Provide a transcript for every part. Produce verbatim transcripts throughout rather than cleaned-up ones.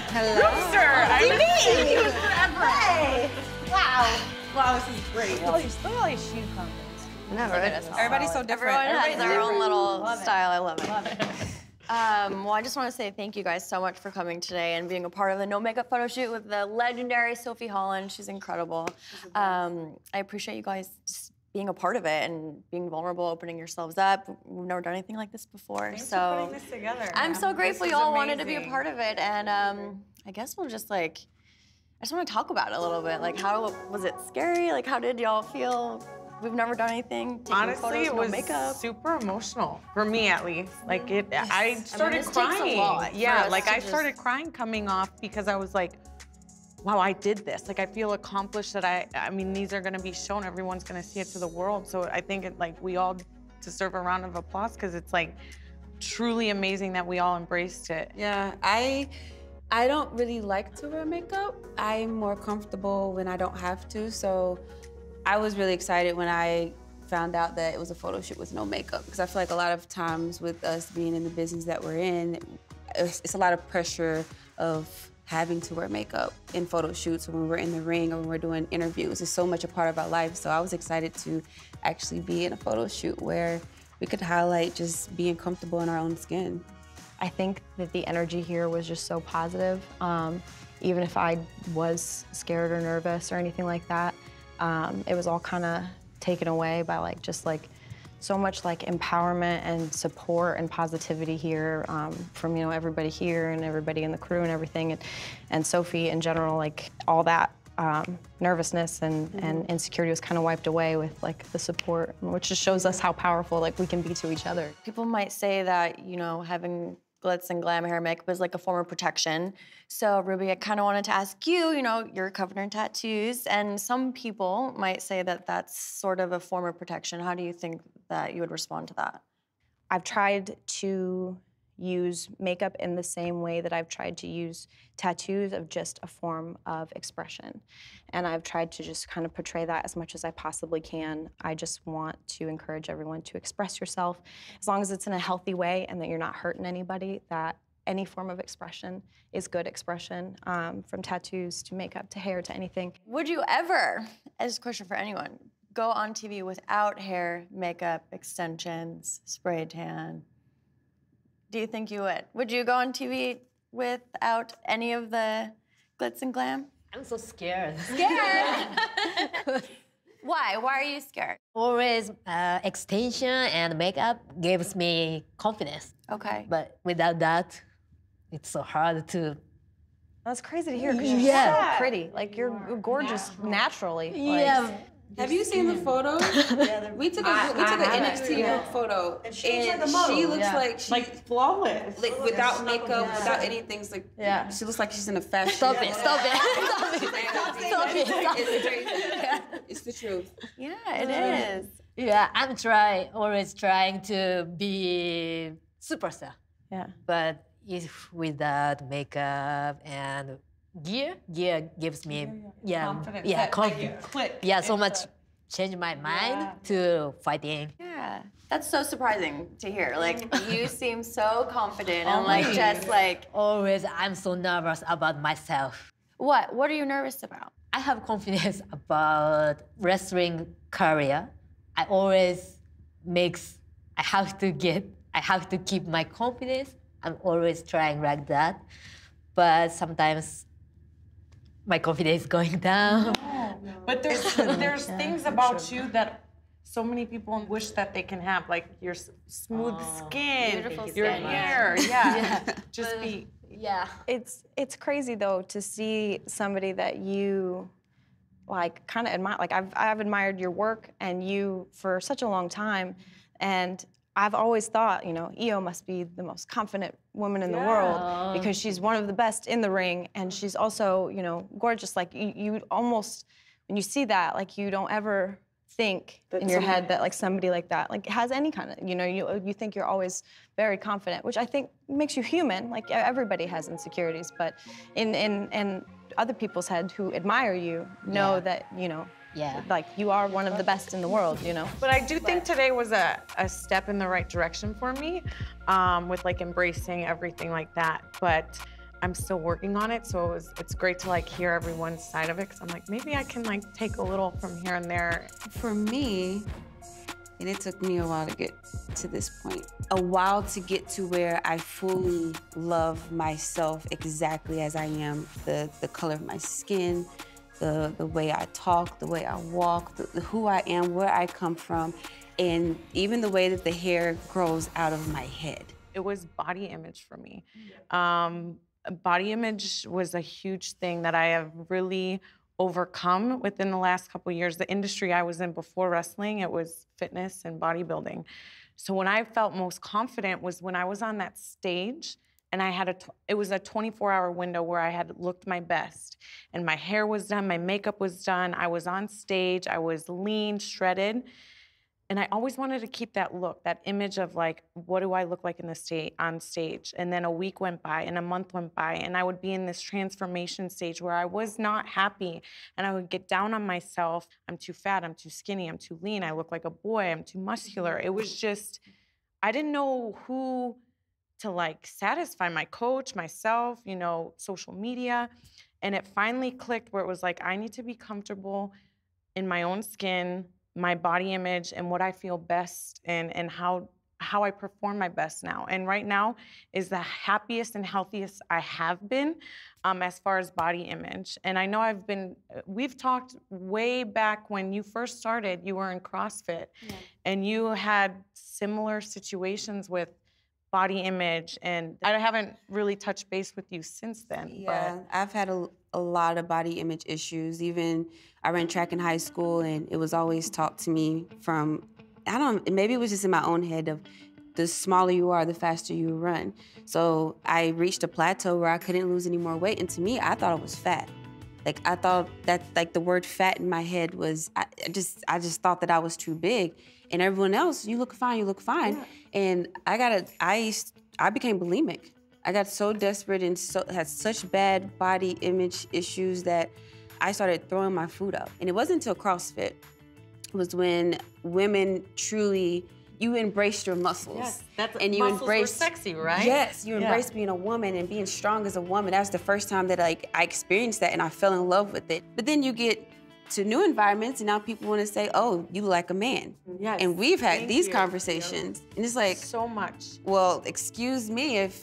Hello. Roomster. What do you mean? You forever. Hey. Wow. Wow, this is great. Look at all these shoe comments. Never. Everybody's so different. Everyone has Everybody's their own different. little Love it. style. I love it. Love it. Um, well, I just want to say thank you guys so much for coming today and being a part of the no makeup photo shoot with the legendary Sophie Holland. She's incredible. Um, I appreciate you guys just being a part of it and being vulnerable, opening yourselves up. We've never done anything like this before, Thanks so for putting this together. I'm so grateful This you is all wanted to be a amazing. part of it. And um, I guess we'll just like, I just want to talk about it a little bit. Like, how was it scary? Like, how did y'all feel? We've never done anything. Taking Honestly, photos, it no was makeup. super emotional for me, at least. Like it, I started this takes a crying. lot for Yeah, us like to I just- started crying coming off because I was like, wow, I did this. Like I feel accomplished that I. I mean, these are gonna be shown. Everyone's gonna see it to the world. So I think it, like we all deserve a round of applause because it's like truly amazing that we all embraced it. Yeah, I I don't really like to wear makeup. I'm more comfortable when I don't have to. So I was really excited when I found out that it was a photo shoot with no makeup because I feel like a lot of times with us being in the business that we're in, it's, it's a lot of pressure of having to wear makeup in photo shoots or when we're in the ring or when we're doing interviews. It's so much a part of our life. So I was excited to actually be in a photo shoot where we could highlight just being comfortable in our own skin. I think that the energy here was just so positive. Um, even if I was scared or nervous or anything like that, um, it was all kind of taken away by like just like so much like empowerment and support and positivity here um, from you know everybody here and everybody in the crew and everything, and and Sophie in general. Like all that um, nervousness and mm-hmm. and insecurity was kind of wiped away with like the support, which just shows us how powerful like we can be to each other. People might say that, you know, having glitz and glam hair makeup is like a form of protection. So Ruby, I kind of wanted to ask you, you know, you're covered in tattoos, and some people might say that that's sort of a form of protection. How do you think that you would respond to that? I've tried to use makeup in the same way that I've tried to use tattoos, of just a form of expression. And I've tried to just kind of portray that as much as I possibly can. I just want to encourage everyone to express yourself, as long as it's in a healthy way and that you're not hurting anybody, that any form of expression is good expression, um, from tattoos to makeup to hair to anything. Would you ever, as a question for anyone, go on T V without hair, makeup, extensions, spray tan? Do you think you would? Would you go on T V without any of the glitz and glam? I'm so scared. Scared? Why? Why are you scared? Always uh, extension and makeup gives me confidence. Okay. But without that, it's so hard to. That's crazy to hear because you're Yeah. so pretty. Like you're gorgeous naturally. Yeah. Like, Have you seen the photos? we took a I- we took I an haven't. N X T Yeah. photo, And she looks like a and model. she looks Yeah. like she Like flawless. like without makeup, Yeah. without anything. It's like Yeah. she looks like she's in a fashion. Stop it! Stop it! Stop it! Stop it! Stop It's, it! it's the truth. Yeah, it is. Yeah, I'm trying, always trying to be superstar. yeah. But if without makeup and gear, gear gives me yeah, Confidence. yeah, That, like, confidence. you click. Yeah, so It's much a- change my mind Yeah. to fighting. Yeah. That's so surprising to hear. Like, you seem so confident and like just like, Always, I'm so nervous about myself. what? What are you nervous about? I have confidence about wrestling career. I always makes, I have to get, I have to keep my confidence. I'm always trying like that. But sometimes my confidence is going down. But there's there's things about you that so many people wish that they can have, like your s- smooth skin, Beautiful your skin, yeah. hair, yeah. Just be. Yeah. It's it's crazy though to see somebody that you like kind of admire. Like I've I've admired your work and you for such a long time, and I've always thought, you know, Io must be the most confident woman in the world because she's one of the best in the ring, and she's also, you know, gorgeous. Like you, you almost when you see that, like you don't ever think That in your someone- head that like somebody like that like has any kind of, you know, you you think you're always very confident, which I think makes you human. Like everybody has insecurities, but in in in other people's head who admire you know Yeah. that, you know, Yeah. like you are one of the best in the world, you know. But I do think today was a, a step in the right direction for me, um, with like embracing everything like that. But I'm still working on it. So it was, it's great to like hear everyone's side of it. Cause I'm like, maybe I can like take a little from here and there. For me, and it took me a while to get to this point, a while to get to where I fully love myself exactly as I am, the, the color of my skin, the, the way I talk, the way I walk, the, the, who I am, where I come from, and even the way that the hair grows out of my head. It was body image for me. Um, body image was a huge thing that I have really overcome within the last couple of years. The industry I was in before wrestling, it was fitness and bodybuilding. So when I felt most confident was when I was on that stage and I had a, it was a twenty-four hour window where I had looked my best and my hair was done, my makeup was done, I was on stage, I was lean, shredded. And I always wanted to keep that look, that image of like, what do I look like in the state on stage? And then a week went by and a month went by and I would be in this transformation stage where I was not happy and I would get down on myself. I'm too fat, I'm too skinny, I'm too lean, I look like a boy, I'm too muscular. It was just, I didn't know who to like satisfy, my coach, myself, you know, social media. And it finally clicked where it was like, I need to be comfortable in my own skin, my body image and what I feel best and, and how, how I perform my best now. And right now is the happiest and healthiest I have been um, as far as body image. And I know I've been, we've talked way back when you first started, you were in CrossFit yeah. and you had similar situations with body image, and I haven't really touched base with you since then. Yeah, but. I've had a, a lot of body image issues. Even I ran track in high school, and it was always taught to me from, I don't, maybe it was just in my own head of the smaller you are, the faster you run. So I reached a plateau where I couldn't lose any more weight, and to me, I thought I was fat. Like I thought that, like the word fat in my head was, I just, I just thought that I was too big. And everyone else, you look fine, you look fine. Yeah. And I got a, I, I became bulimic. I got so desperate and so, had such bad body image issues that I started throwing my food out. And it wasn't until CrossFit, it was when women truly, you embraced your muscles. Yes, that's, and you muscles embraced, were sexy, right? Yes, you yeah. embraced being a woman and being strong as a woman. That was the first time that like I experienced that and I fell in love with it. But then you get to new environments and now people want to say, oh, you look like a man. Yes, and we've had these you. conversations. Yep. And it's like, so much. Well, excuse me if,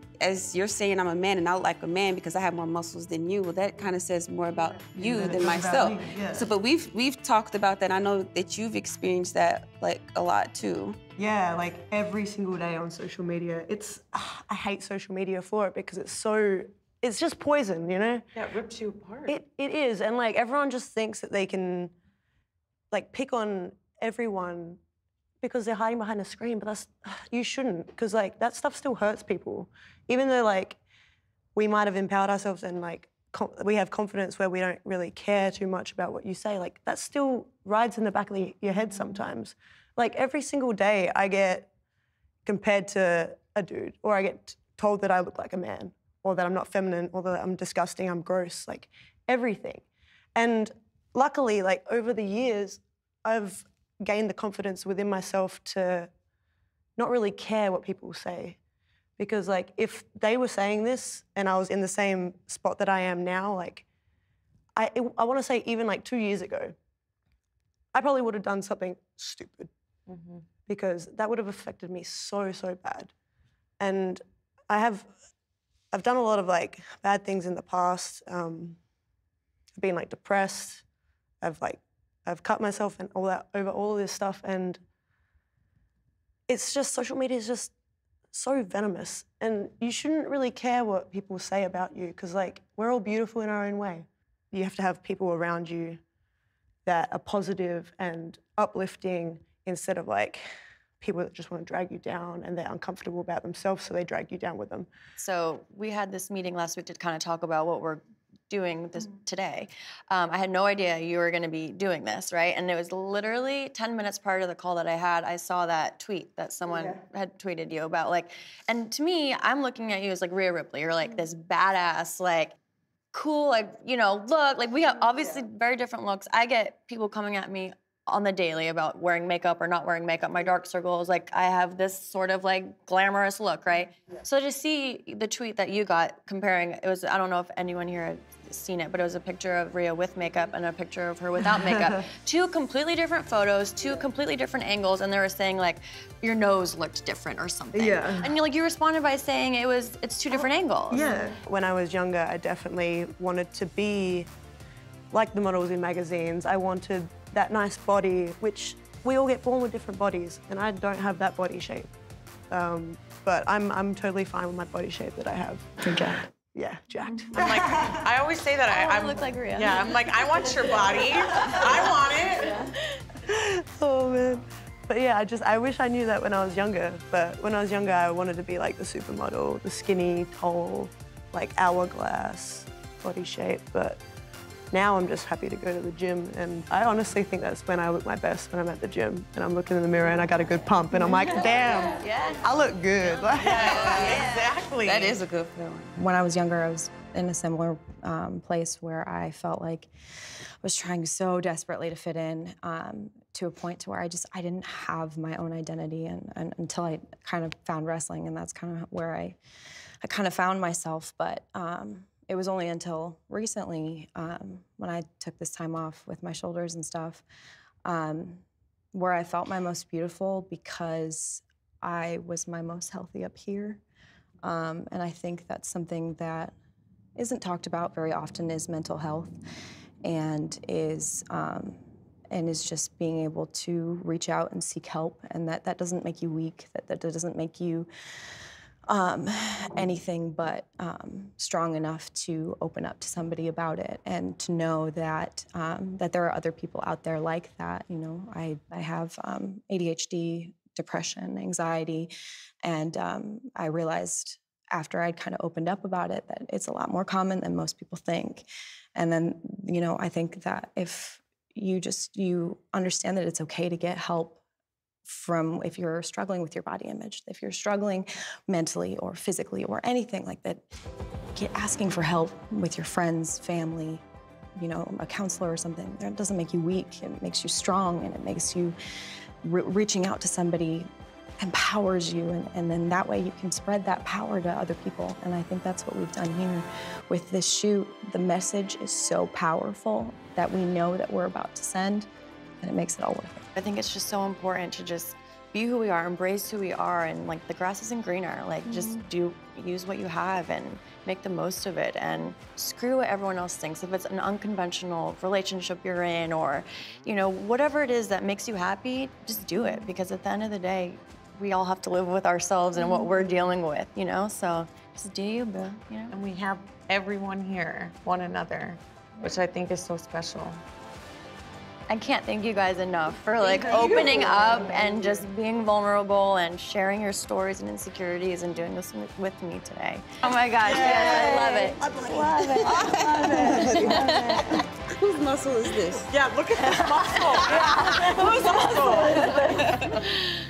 as you're saying I'm a man and I look like a man because I have more muscles than you, well, that kind of says more about you yeah, than myself. Me, yeah. So, but we've we've talked about that. I know that you've experienced that like a lot too. Yeah, like every single day on social media. It's, uh, I hate social media for it because it's so, it's just poison, you know? Yeah, it rips you apart. It, it is, and like everyone just thinks that they can like pick on everyone because they're hiding behind a screen, but that's, you shouldn't, because like that stuff still hurts people. Even though like we might have empowered ourselves and like we have confidence where we don't really care too much about what you say, like that still rides in the back of the, your head sometimes. Like every single day I get compared to a dude, or I get told that I look like a man, or that I'm not feminine, or that I'm disgusting, I'm gross, like everything. And luckily, like over the years, I've gained the confidence within myself to not really care what people say. Because like if they were saying this and I was in the same spot that I am now, like I, it, I wanna say even like two years ago, I probably would have done something stupid mm-hmm. because that would have affected me so, so bad. And I have, I've done a lot of like bad things in the past. Um, I've been like depressed. I've like, I've cut myself and all that over all of this stuff. And it's just, social media is just so venomous. And you shouldn't really care what people say about you because like, we're all beautiful in our own way. You have to have people around you that are positive and uplifting instead of like, people that just want to drag you down and they're uncomfortable about themselves, so they drag you down with them. So we had this meeting last week to kind of talk about what we're doing this today. Um, I had no idea you were going to be doing this, right? And it was literally ten minutes prior to the call that I had, I saw that tweet that someone yeah. had tweeted you about like, and to me, I'm looking at you as like Rhea Ripley. You're like this badass, like cool, like, you know, look, like we have obviously yeah. very different looks. I get people coming at me on the daily about wearing makeup or not wearing makeup, my dark circles, like I have this sort of like glamorous look, right? So to see the tweet that you got comparing, it was, I don't know if anyone here had seen it, but it was a picture of Rhea with makeup and a picture of her without makeup. Two completely different photos, two completely different angles, and they were saying like, your nose looked different or something. Yeah. And you like you responded by saying it was, it's two different angles. Yeah. When I was younger, I definitely wanted to be like the models in magazines. I wanted that nice body, which we all get born with different bodies, and I don't have that body shape. Um, but I'm, I'm totally fine with my body shape that I have. You're jacked. Yeah, jacked. I'm like, I always say that I, I I look like Rhea. Yeah, I'm like, I want your body. I want it. Oh man. But yeah, I just, I wish I knew that when I was younger. But when I was younger, I wanted to be like the supermodel, the skinny, tall, like hourglass body shape. But now I'm just happy to go to the gym, and I honestly think that's when I look my best, when I'm at the gym and I'm looking in the mirror and I got a good pump and I'm like, damn, Yeah. I look good. Yeah, exactly. That is a good feeling. When I was younger, I was in a similar um, place where I felt like I was trying so desperately to fit in um, to a point to where I just, I didn't have my own identity, and, and until I kind of found wrestling, and that's kind of where I, I kind of found myself. But um, it was only until recently, um, when I took this time off with my shoulders and stuff, um, where I felt my most beautiful, because I was my most healthy up here. Um, and I think that's something that isn't talked about very often, is mental health, and is um, and is just being able to reach out and seek help, and that that doesn't make you weak, that that doesn't make you um, anything but um, strong enough to open up to somebody about it, and to know that um, that there are other people out there like that. You know, I I have um, A D H D, depression, anxiety, and um, I realized after I'd kind of opened up about it that it's a lot more common than most people think. And then, you know, I think that if you just, you understand that it's okay to get help from, if you're struggling with your body image, if you're struggling mentally or physically or anything like that, get asking for help with your friends, family, you know, a counselor or something. That doesn't make you weak. It makes you strong, and it makes you, re reaching out to somebody empowers you, and, and then that way you can spread that power to other people. And I think that's what we've done here with this shoot. The message is so powerful that we know that we're about to send, and it makes it all worth it. I think it's just so important to just be who we are, embrace who we are, and like the grass isn't greener. Like mm-hmm. just do, use what you have and make the most of it, and screw what everyone else thinks. If it's an unconventional relationship you're in, or, you know, whatever it is that makes you happy, just do it, because at the end of the day, we all have to live with ourselves and what we're dealing with, you know? So just do you, boo, you know? And we have everyone here, one another, which I think is so special. I can't thank you guys enough for like opening up and just being vulnerable and sharing your stories and insecurities and doing this with me today. Oh my gosh, yes, I love it. I love it. I love it. Love it. Whose muscle is this? Yeah, look at this muscle. Yeah. Whose muscle?